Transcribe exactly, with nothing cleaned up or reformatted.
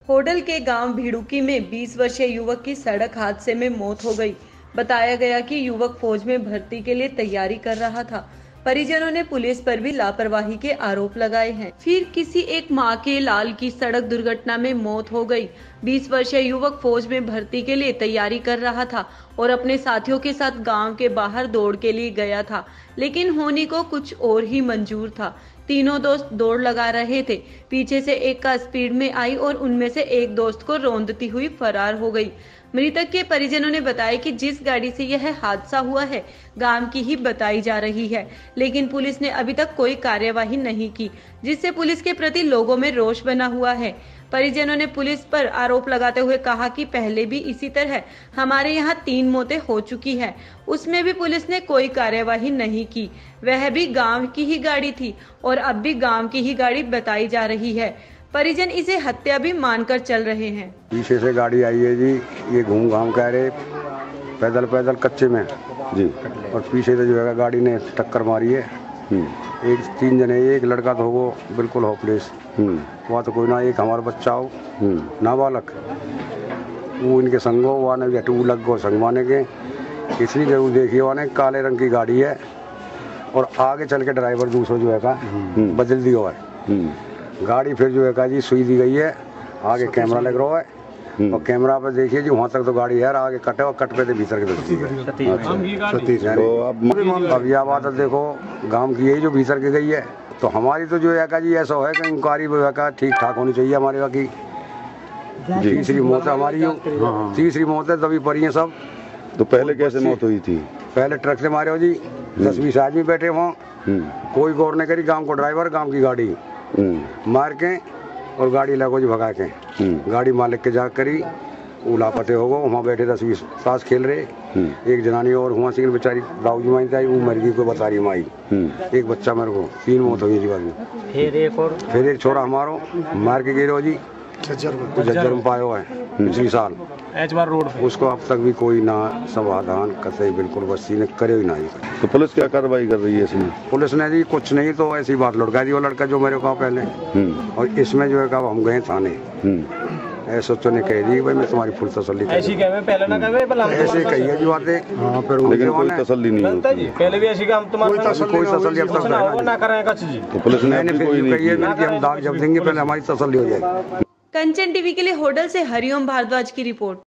होडल के गांव भिड़ुकी में बीस वर्षीय युवक की सड़क हादसे में मौत हो गई। बताया गया कि युवक फौज में भर्ती के लिए तैयारी कर रहा था। परिजनों ने पुलिस पर भी लापरवाही के आरोप लगाए हैं। फिर किसी एक मां के लाल की सड़क दुर्घटना में मौत हो गई। बीस वर्षीय युवक फौज में भर्ती के लिए तैयारी कर रहा था और अपने साथियों के साथ गांव के बाहर दौड़ के लिए गया था, लेकिन होने को कुछ और ही मंजूर था। तीनों दोस्त दौड़ लगा रहे थे। पीछे से एक कार स्पीड में आई और उनमें से एक दोस्त को रौंदती हुई फरार हो गई। मृतक के परिजनों ने बताया कि जिस गाड़ी से यह हादसा हुआ है गांव की ही बताई जा रही है, लेकिन पुलिस ने अभी तक कोई कार्यवाही नहीं की, जिससे पुलिस के प्रति लोगों में रोष बना हुआ है। परिजनों ने पुलिस पर आरोप लगाते हुए कहा कि पहले भी इसी तरह हमारे यहाँ तीन मौतें हो चुकी है, उसमें भी पुलिस ने कोई कार्यवाही नहीं की। वह भी गांव की ही गाड़ी थी और अब भी गांव की ही गाड़ी बताई जा रही है। परिजन इसे हत्या भी मानकर चल रहे हैं। पीछे से गाड़ी आई है जी, ये घूम घाम कह रहे पैदल पैदल कच्चे में जी, और पीछे से जो है गाड़ी ने टक्कर मारी है। एक तीन जने, एक लड़का तो हो बिल्कुल होपलेस, वहाँ तो कोई ना, एक हमारा बच्चा हो नाबालक, वो इनके संग हो, वहाँ ने टू लग गो संगवाने के। इसलिए जरूर देखिए वहाँ काले रंग की गाड़ी है और आगे चल के ड्राइवर दूसरा जो है का बदल दिया है गाड़ी। फिर जो है का जी सुई दी गई है, आगे कैमरा लग रहा है और कैमरा पे देखिए जी वहाँ तक तो गाड़ी है, आगे कटे और कट पे थे भीतर के दस्ती है। अब यह बात है, देखो गांव की यही जो भीतर के गई है, तो हमारी तो जो है का जी ऐसा है कि इंक्वायरी का ठीक ठाक होनी चाहिए हमारे वहाँ की। तीसरी मौत है हमारी, तीसरी मौत है तभी पड़ी है सब। तो पहले कैसे मौत हुई थी? पहले ट्रक से मारे हो जी, दस बीस आदमी बैठे वहाँ, कोई गौर नहीं करी। गांव को ड्राइवर, गांव की गाड़ी मार के और गाड़ी लगो जी भगा के, गाड़ी मालिक के जा करी, वो लापते हो गए। वहाँ बैठे दस बीस सास खेल रहे, एक जनानी और हुआ सिंह बेचारी दाऊ जी माई थी, वो मर गई, को बता रही माई, एक बच्चा मेरे को, तीन मौत हुई जी बाद में। फिर एक और फिर एक छोरा हमारो मार के गिरो जी, झज्जर में पाया हुआ है पिछली साल एचबार रोड पे। उसको अब तक भी कोई ना समाधान कतई बिल्कुल बस्ती ने करे ही नहीं। तो पुलिस क्या कार्रवाई कर रही है इसमें? पुलिस ने जी कुछ नहीं, तो ऐसी बात लुढ़का दी वो लड़का जो मेरे को पहले, और इसमें जो है कहा हम गए थाने, ऐसा तो ने कह दी भाई मैं तुम्हारी फुल तसल्ली ऐसी कहे पहले ना कहे भला ऐसे कही है जी बातें। हाँ, फिर लेकिन कोई तसल्ली नहीं होती जी। पहले भी ऐसी का हम तुम्हारे कोई तसल्ली अब तक ना करें कुछ जी। तो पुलिस ने कोई नहीं कही है कि हम दाग जब देंगे पहले हमारी तसल्ली हो जाएगी। कंचन टीवी के लिए होडल से हरिओम भारद्वाज की रिपोर्ट।